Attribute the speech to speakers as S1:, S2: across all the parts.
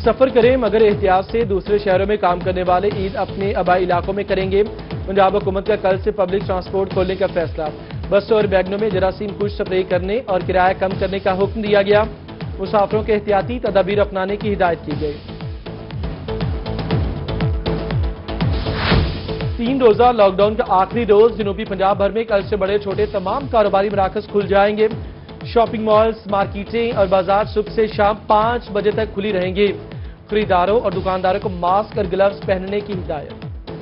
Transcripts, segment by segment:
S1: سفر کریں مگر احتیاط سے، دوسرے شہروں میں کام کرنے والے عید اپنے آبائی علاقوں میں کریں گے۔ پنجاب حکومت کا کل سے پبلک ٹرانسپورٹ کھولنے کا فیصلہ، بسوں اور ویگنوں میں جراثیم کش سپرے کرنے اور کرایہ کم کرنے کا حکم دیا گیا۔ مسافروں کے احتیاطی تدابیر اپنانے کی ہدایت کی گئی۔ 3 روزہ لاک ڈاؤن کا آخری روز، جنوبی پنجاب بھر میں کل سے بڑے چھوٹے تمام کاروباری مراکز کھل جائیں گے۔ شاپنگ مالز، مارکیٹیں اور بازار صبح سے شام 5 بجے تک کھلی رہیں گے۔ خریداروں اور دکانداروں کو ماسک اور گلوز پہننے کی ہدایت۔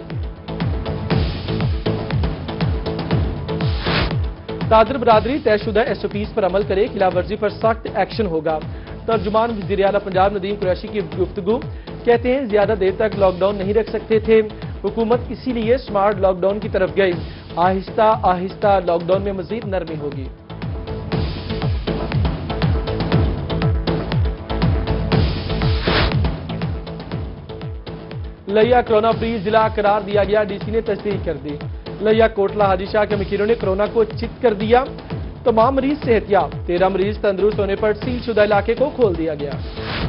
S1: تاجر برادری طے شدہ SOPs پر عمل کرے، خلاف ورزی پر سخت ایکشن ہوگا۔ ترجمان وزیر اعلیٰ پنجاب ندیم قریشی کی گفتگو، کہتے ہیں زیادہ دیر تک لاک ڈاؤن نہیں رکھ سکتے تھے، حکومت اسی لیے سمارٹ لاک ڈاؤن کی طرف گئی، آہستہ آہستہ لاک ڈاؤن میں مزید نرمی ہوگی۔ لیا کرونا فری ضلع قرار دیا گیا، ڈی سی نے تصدیق کر دی۔ لیا کوٹلہ حاجی شاہ کے مکینوں نے کرونا کو چت کر دیا، تمام مریض صحت یاب، 13 مریض تندرست ہونے پر سیل شدہ علاقے کو کھول دیا گیا۔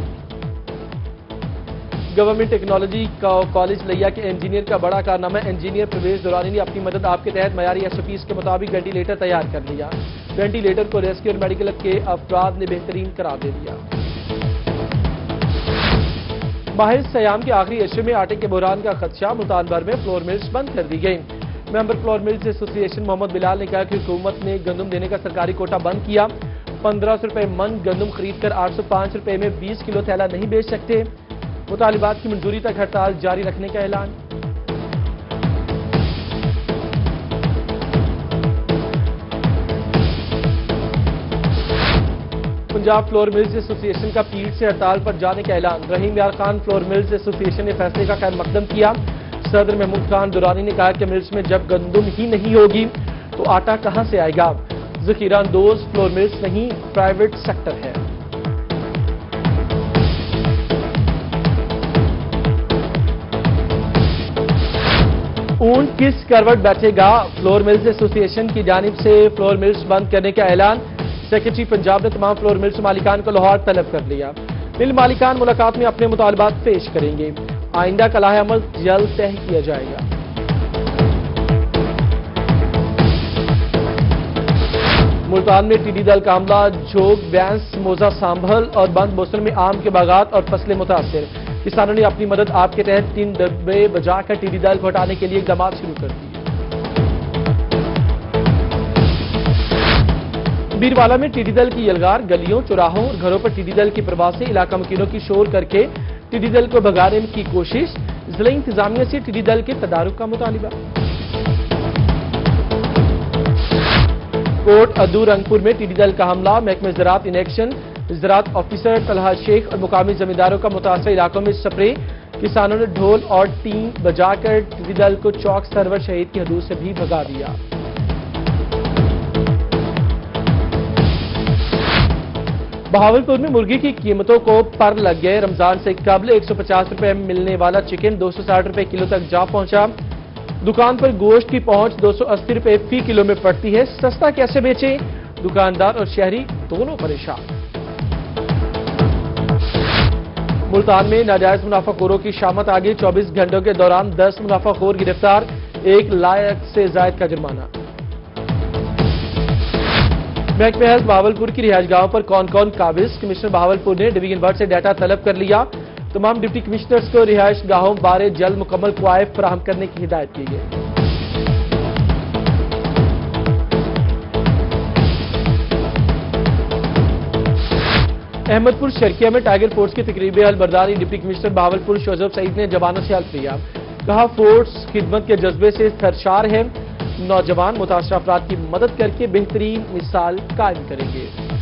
S1: گورنمنٹ ٹیکنالوجی کالج لیا کے انجینئر کا بڑا کارنامہ، انجینئر پرویز دورانی نے اپنی مدد آپ کے تحت معیاری SOPs کے مطابق وینٹیلیٹر تیار کر لیا۔ وینٹیلیٹر کو ریسکیو اور میڈیکل کے افراد نے بہترین قرار دے دیا۔ ماہ سیام کے آخری عشرے میں آٹے کے بحران کا خدشہ، ملتان بھر میں فلور ملز بند کر دی گئی۔ ممبر فلور ملز ایسوسی ایشن محمد بلال نے کہا کہ حکومت نے گندم دینے کا سرکاری کوٹا بند کیا، 1500 روپے من گندم خرید کر 805 روپے میں 20 کلو تھیلا نہیں بیچ سکتے۔ مطالبات کی منظوری تک ہڑتال جاری رکھنے کا اعلان۔ پنجاب فلور ملز ایسوسی ایشن کا پیر سے ہڑتال پر جانے کا اعلان، رحیم یار خان فلور ملز ایسوسی ایشن نے فیصلے کا خیر مقدم کیا۔ صدر محمود خان دورانی نے کہا کہ ملز میں جب گندم ہی نہیں ہوگی تو آٹا کہاں سے آئے گا؟ ذخیرہ اندوز فلور ملز نہیں، پرائیویٹ سیکٹر ہے۔ اونٹ کس کروٹ بیٹھے گا؟ فلور ملز ایسوسی ایشن کی جانب سے فلور ملز بند کرنے کا اعلان، سیکرٹری پنجاب نے تمام فلور ملز مالکان کو لاہور طلب کر لیا۔ مل مالکان ملاقات میں اپنے مطالبات پیش کریں گے، آئندہ کا لائحہ عمل جلد طے کیا جائے گا۔ ملتان میں ٹڈی دل کا حملہ، جھوگ، بینس، موزہ، سانبھل اور بند موسم میں آم کے باغات اور فصلیں متاثر، کسانوں نے اپنی مدد آپ کے تحت 3 ڈبے بجا کر ٹڈی دل کو ہٹانے کے لیے اقدامات شروع کر دیے۔ بیروالا میں ٹڈی دل کی یلغار، گلیوں، چوراہوں اور گھروں پر ٹڈی دل کی پروازیں، علاقہ مکینوں کی شور کر کے ٹڈی دل کو بھگانے کی کوشش، ضلع انتظامیہ سے ٹڈی دل کے تدارک کا مطالبہ۔ کوٹ ادو رنگپور میں ٹڈی دل کا حملہ، محکمہ زراعت ان ایکشن، زراعت آفیسر طلحہ شیخ اور مقامی زمینداروں کا متاثرہ علاقوں میں سپرے، کسانوں نے ڈھول اور ٹین بجا کر ٹڈی دل کو چوک سرور شہید کی حدود سے بھی بھگا دیا۔ بہاولپور میں مرغی کی قیمتوں کو پر لگ گئے، رمضان سے قبل 150 روپے میں ملنے والا چکن 260 روپے کلو تک جا پہنچا۔ دکان پر گوشت کی پہنچ 280 روپے فی کلو میں پڑتی ہے، سستا کیسے بیچیں؟ دکاندار اور شہری دونوں پریشان۔ ملتان میں ناجائز منافع خوروں کی شامت آگے، 24 گھنٹوں کے دوران 10 منافع خور گرفتار، 1 لاکھ سے زائد کا جرمانہ۔ محکمہ ہیلتھ بہاولپور کی رہائش گاہوں پر کون کون قابض، کمشنر بہاولپور نے ڈویژن 1 سے ڈیٹا طلب کر لیا، تمام ڈپٹی کمشنرز کو رہائش گاہوں بارے جلد مکمل کوائف فراہم کرنے کی ہدایت کی گئی۔ احمد پور شرکیہ میں ٹائیگر فورس کی تقریب حل برداری، ڈپٹی کمشنر بہاولپور شوزب سعید نے جوانوں سے حلف لیا، کہا فورس خدمت کے جذبے سے سرشار ہے، نوجوان متاثرہ افراد کی مدد کر کے بہترین مثال قائم کریں گے۔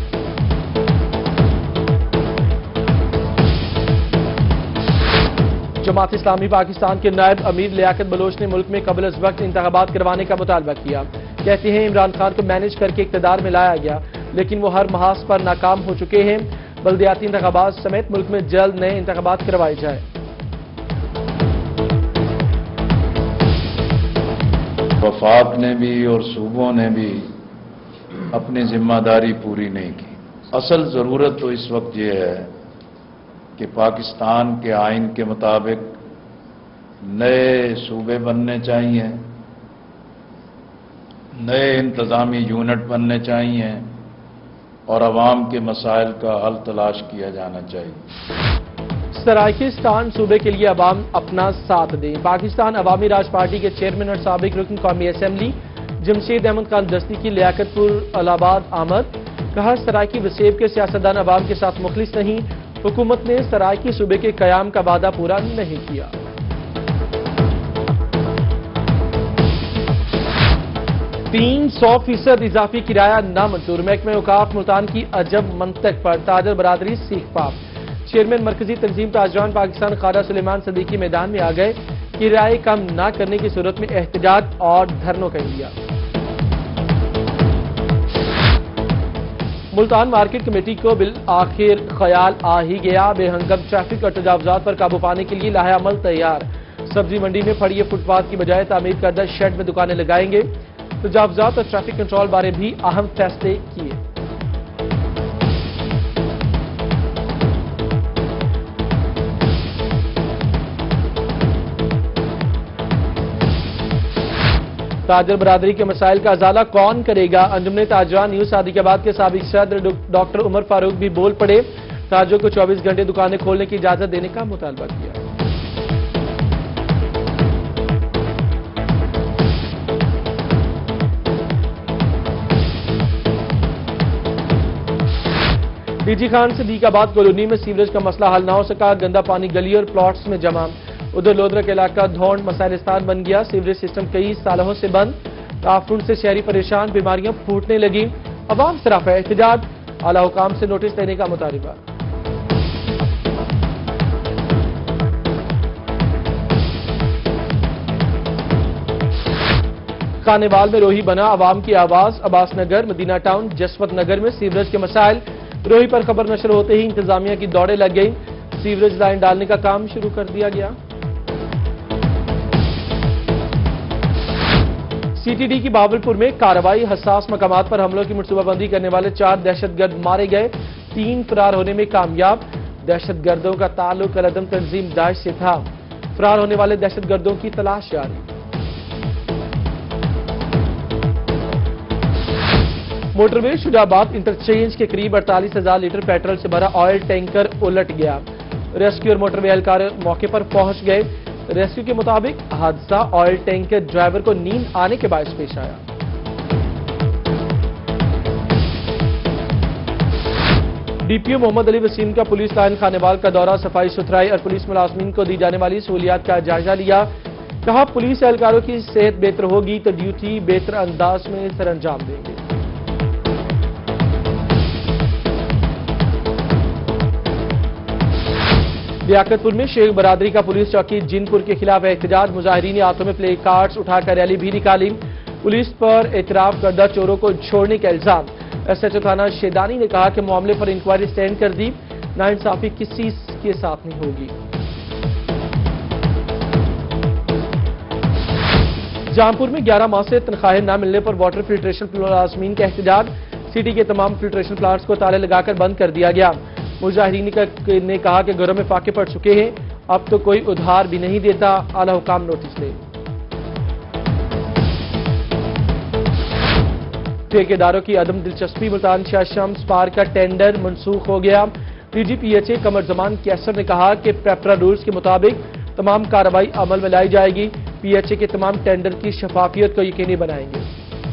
S1: جماعت اسلامی پاکستان کے نائب امیر لیاقت بلوچ نے ملک میں قبل از وقت انتخابات کروانے کا مطالبہ کیا، کہتے ہیں عمران خان کو مینج کر کے اقتدار میں لایا گیا لیکن وہ ہر محاذ پر ناکام ہو چکے ہیں، بلدیاتی انتخابات سمیت ملک میں جلد نئے انتخابات کروائے جائیں۔
S2: وفاق نے بھی اور صوبوں نے بھی اپنی ذمہ داری پوری نہیں کی۔ اصل ضرورت تو اس وقت یہ ہے کہ پاکستان کے آئین کے مطابق نئے صوبے بننے چاہیے، نئے انتظامی یونٹ بننے چاہیے اور عوام کے مسائل کا حل تلاش کیا جانا چاہیے۔
S1: سرائیکستان صوبے کے لیے عوام اپنا ساتھ دیں۔ پاکستان عوامی راج پارٹی کے چیئرمین اور سابق رکن قومی اسمبلی جمشید احمد خان دستی کی لیاقت پور الہ آباد آمد۔ کہا سرائیکی وسیب کے سیاستدان عوام کے ساتھ مخلص نہیں، حکومت نے سرائیکی صوبے کے قیام کا وعدہ پورا نہیں کیا۔ 300% اضافی کرایہ نامنظور، محکمہ اوقاف ملتان کی عجب منطق پر تاجر برادری سیخ پاپ۔ چیئرمین مرکزی تنظیم تاجران پاکستان خواجہ سلیمان صدیقی میدان میں آ گئے، کرائے کم نہ کرنے کی صورت میں احتجاج اور دھرنوں کا اندیا۔ ملتان مارکیٹ کمیٹی کو بالآخر خیال آ ہی گیا، بے ہنگم ٹریفک اور تجاوزات پر قابو پانے کے لیے لاہے عمل تیار۔ سبزی منڈی میں پھڑیے فٹ پاتھ کی بجائے تعمیر کردہ شیڈ میں دکانیں لگائیں گے۔ تجاوزات اور ٹریفک کنٹرول بارے بھی اہم فیصلے کیے۔ تاجر برادری کے مسائل کا ازالہ کون کرے گا؟ انجمن تاجران نیو صادق آباد کے سابق صدر ڈاکٹر عمر فاروق بھی بول پڑے، تاجروں کو 24 گھنٹے دکانیں کھولنے کی اجازت دینے کا مطالبہ کیا۔ ڈی جی خان صدیق آباد کالونی میں سیوریج کا مسئلہ حل نہ ہو سکا، گندا پانی گلی اور پلاٹس میں جمع۔ ادھر لودرہ کا علاقہ دھونڈ مسائلستان بن گیا، سیوریج سسٹم کئی سالوں سے بند، تعفن سے شہری پریشان، بیماریاں پھوٹنے لگی، عوام سے رافع احتجاج، اعلی حکام سے نوٹس دینے کا مطالبہ۔ خانیوال میں روہی بنا عوام کی آواز، عباس نگر، مدینہ ٹاؤن، جسوت نگر میں سیوریج کے مسائل، روہی پر خبر نشر ہوتے ہی انتظامیہ کی دوڑیں لگ گئیں، سیوریج لائن ڈالنے کا کام شروع کر دیا گیا۔ سی ٹی ڈی کی بہاولپور میں کارروائی، حساس مقامات پر حملوں کی منصوبہ بندی کرنے والے 4 دہشت گرد مارے گئے، 3 فرار ہونے میں کامیاب۔ دہشت گردوں کا تعلق العدم تنظیم داعش سے تھا، فرار ہونے والے دہشت گردوں کی تلاش جاری۔ موٹر وے شجاع آباد انٹرچینج کے قریب 48,000 لیٹر پیٹرول سے بھرا آئل ٹینکر الٹ گیا، ریسکیو اور موٹر وے اہلکار موقع پر پہنچ گئے۔ ریسکیو کے مطابق حادثہ آئل ٹینکر ڈرائیور کو نیند آنے کے باعث پیش آیا۔ ڈی پی او محمد علی وسیم کا پولیس لائن خانیوال کا دورہ، صفائی ستھرائی اور پولیس ملازمین کو دی جانے والی سہولیات کا جائزہ لیا۔ کہا پولیس اہلکاروں کی صحت بہتر ہوگی تو ڈیوٹی بہتر انداز میں سر انجام دیں گے۔ لیاقت پور میں شیخ برادری کا پولیس چوکی جن پور کے خلاف احتجاج، مظاہرین ہاتھوں میں پلے کارڈز اٹھا کر ریلی بھی نکالی۔ پولیس پر اعتراف کردہ چوروں کو چھوڑنے کا الزام، ایس ایچ او تھانہ شیدانی نے کہا کہ معاملے پر انکوائری سٹینڈ کر دی، ناانصافی کسی کے ساتھ نہیں ہوگی۔ جامپور میں 11 ماہ سے تنخواہیں نہ ملنے پر واٹر فلٹریشن ملازمین کا احتجاج، سٹی کے تمام فلٹریشن پلانٹس کو تالے لگا کر بند کر دیا گیا۔ مظاہرین نے کہا کہ گھروں میں فاقے پڑ چکے ہیں، اب تو کوئی ادھار بھی نہیں دیتا، اعلی حکام نوٹس لے۔ ٹھیکیداروں کی عدم دلچسپی، ملتان شاہ شمس پارک کا ٹینڈر منسوخ ہو گیا۔ D G P H A Qamar Zaman Kaiser نے کہا کہ پیپرا رولز کے مطابق تمام کارروائی عمل میں لائی جائے گی، پی ایچ اے کے تمام ٹینڈر کی شفافیت کو یقینی بنائیں گے۔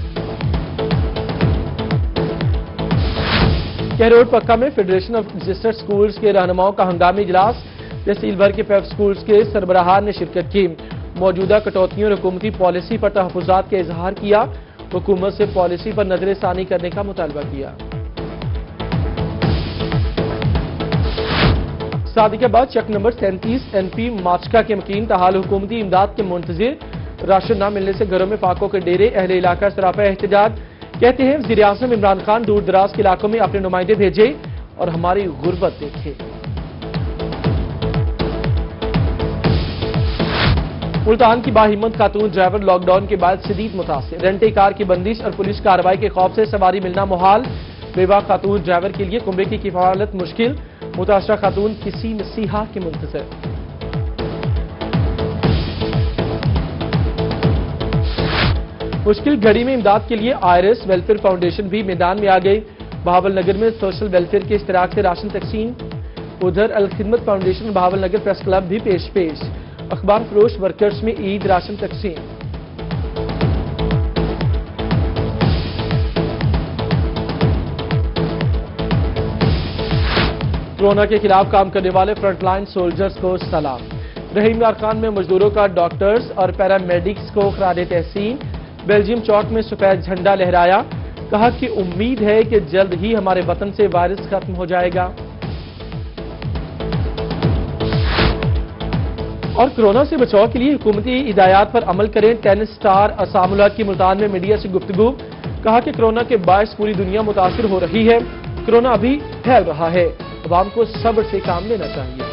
S1: کہروڈ پکا میں فیڈریشن آف رجسٹرڈ سکولز کے رہنماؤں کا ہنگامی اجلاس، تحصیل بھر کے پیپ سکولز کے سربراہان نے شرکت کی، موجودہ کٹوتیوں اور حکومتی پالیسی پر تحفظات کا اظہار کیا، حکومت سے پالیسی پر نظر ثانی کرنے کا مطالبہ کیا۔ صادق آباد چک نمبر 37 این پی ماچکا کے مکین تاحال حکومتی امداد کے منتظر، راشن نہ ملنے سے گھروں میں فاقوں کے ڈیرے، اہل علاقہ سراپا احتجاج، کہتے ہیں وزیر اعظم عمران خان دور دراز کے علاقوں میں اپنے نمائندے بھیجے اور ہماری غربت دیکھے۔ ملتان کی باہمت خاتون ڈرائیور لاک ڈاؤن کے بعد شدید متاثر، رینٹے کار کی بندش اور پولیس کارروائی کے خوف سے سواری ملنا محال، بیوہ خاتون ڈرائیور کے لیے کنبے کی کفالت مشکل، متاثرہ خاتون کسی نصیحہ کے منتظر۔ مشکل گھڑی میں امداد کے لیے آئرس ویلفیئر فاؤنڈیشن بھی میدان میں آ گئی۔ بہاول نگر میں سوشل ویلفیئر کے اشتراک سے راشن تقسیم۔ ادھر Alkhidmat foundation Bahawal Nagar press club بھی پیش اخبار فروش ورکرز میں عید راشن تقسیم۔ کورونا کے خلاف کام کرنے والے فرنٹ لائن سولجرز کو سلام۔ رحیم یار خان میں مزدوروں کا ڈاکٹرز اور پیرامیڈکس کو خراج تحسین۔ بیلجیم چوک میں سفید جھنڈا لہرایا، کہا کہ امید ہے کہ جلد ہی ہمارے وطن سے وائرس ختم ہو جائے گا۔ اور کورونا سے بچاؤ کے لیے حکومتی ہدایات پر عمل کریں۔ ٹینس سٹار اسام الحق کی ملتان میں میڈیا سے گفتگو، کہا کہ کورونا کے باعث پوری دنیا متاثر ہو رہی ہے، کورونا ابھی پھیل رہا ہے، عوام کو صبر سے کام لینا چاہیے۔